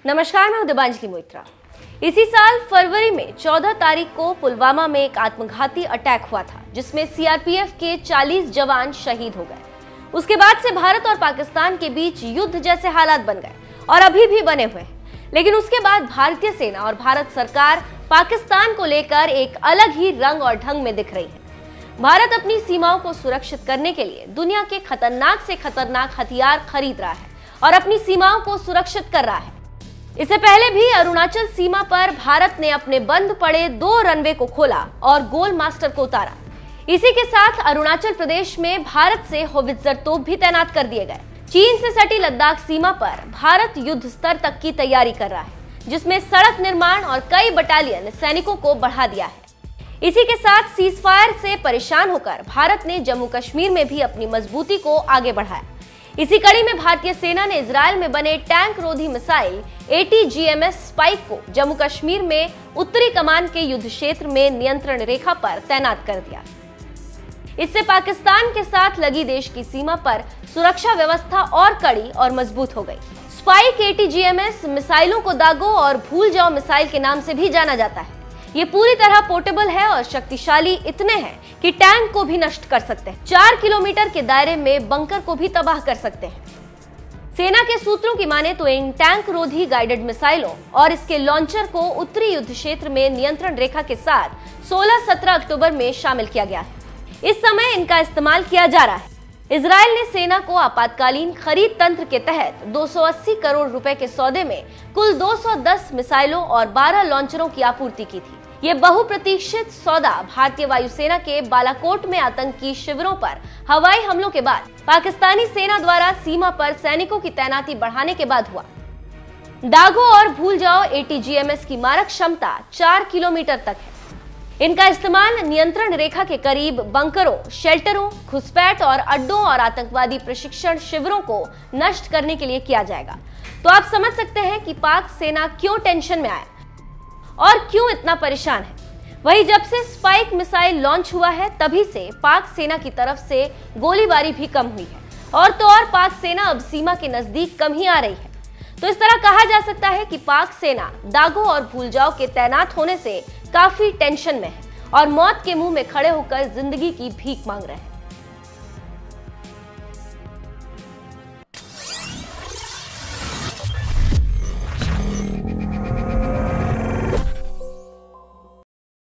नमस्कार, मैं दिबांजलि मोइत्रा। इसी साल फरवरी में 14 तारीख को पुलवामा में एक आत्मघाती अटैक हुआ था, जिसमें सीआरपीएफ के 40 जवान शहीद हो गए। उसके बाद से भारत और पाकिस्तान के बीच युद्ध जैसे हालात बन गए और अभी भी बने हुए हैं। लेकिन उसके बाद भारतीय सेना और भारत सरकार पाकिस्तान को लेकर एक अलग ही रंग और ढंग में दिख रही है। भारत अपनी सीमाओं को सुरक्षित करने के लिए दुनिया के खतरनाक से खतरनाक हथियार खरीद रहा है और अपनी सीमाओं को सुरक्षित कर रहा है। इससे पहले भी अरुणाचल सीमा पर भारत ने अपने बंद पड़े 2 रनवे को खोला और गोल मास्टर को उतारा। इसी के साथ अरुणाचल प्रदेश में भारत से होवित्जर तोप भी तैनात कर दिए गए। चीन से सटी लद्दाख सीमा पर भारत युद्ध स्तर तक की तैयारी कर रहा है, जिसमें सड़क निर्माण और कई बटालियन सैनिकों को बढ़ा दिया है। इसी के साथ सीजफायर से परेशान होकर भारत ने जम्मू कश्मीर में भी अपनी मजबूती को आगे बढ़ाया। इसी कड़ी में भारतीय सेना ने इजरायल में बने टैंक रोधी मिसाइल ATGMS स्पाइक को जम्मू कश्मीर में उत्तरी कमान के युद्ध क्षेत्र में नियंत्रण रेखा पर तैनात कर दिया। इससे पाकिस्तान के साथ लगी देश की सीमा पर सुरक्षा व्यवस्था और कड़ी और मजबूत हो गई। स्पाइक ATGMS मिसाइलों को दागो और भूल जाओ मिसाइल के नाम से भी जाना जाता है। ये पूरी तरह पोर्टेबल है और शक्तिशाली इतने हैं कि टैंक को भी नष्ट कर सकते हैं। 4 किलोमीटर के दायरे में बंकर को भी तबाह कर सकते हैं। सेना के सूत्रों की माने तो इन टैंक रोधी गाइडेड मिसाइलों और इसके लॉन्चर को उत्तरी युद्ध क्षेत्र में नियंत्रण रेखा के साथ 16-17 अक्टूबर में शामिल किया गया है। इस समय इनका इस्तेमाल किया जा रहा है। इजरायल ने सेना को आपातकालीन खरीद तंत्र के तहत 280 करोड़ रुपए के सौदे में कुल 210 मिसाइलों और 12 लॉन्चरों की आपूर्ति की थी। ये बहुप्रतीक्षित सौदा भारतीय वायुसेना के बालाकोट में आतंकी शिविरों पर हवाई हमलों के बाद पाकिस्तानी सेना द्वारा सीमा पर सैनिकों की तैनाती बढ़ाने के बाद हुआ। दागो और भूल जाओ ATGMS की मारक क्षमता 4 किलोमीटर तक है। इनका इस्तेमाल नियंत्रण रेखा के करीब बंकरों, शेल्टरों, घुसपैठ और अड्डों और आतंकवादी प्रशिक्षण शिविरों को नष्ट करने के लिए किया जाएगा। तो आप समझ सकते हैं कि पाक सेना क्यों टेंशन में आया और क्यों इतना परेशान है। वहीं जब से स्पाइक मिसाइल लॉन्च हुआ है, तभी से पाक सेना की तरफ से गोलीबारी भी कम हुई है और तो और पाक सेना अब सीमा के नजदीक कम ही आ रही है। तो इस तरह कहा जा सकता है कि पाक सेना दागो और भूल जाओ के तैनात होने से काफी टेंशन में है और मौत के मुंह में खड़े होकर जिंदगी की भीख मांग रहे हैं।